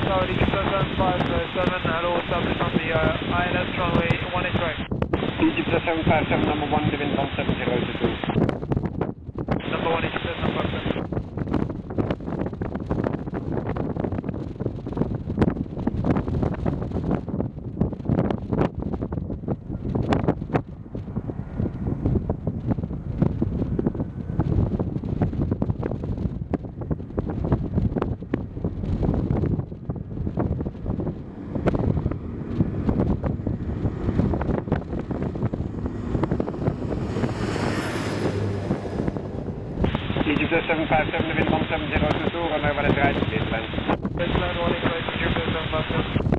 Tower, Egyptair 757, hello, establish on the INS runway 18 right. Egyptair 757, number 1, Devin 17022. Number 1, Egyptair 757. Egyptair 757, Devin 17022, runway 18 right, baseline. Baseline 18 right, Egyptair 757.